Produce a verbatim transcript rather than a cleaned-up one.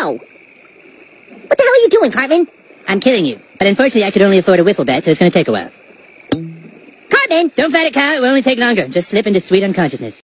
now. What the hell are you doing, Cartman? I'm killing you. But unfortunately, I could only afford a wiffle bat, so it's going to take a while. Cartman! Don't fight it, Kyle. It will only take longer. Just slip into sweet unconsciousness.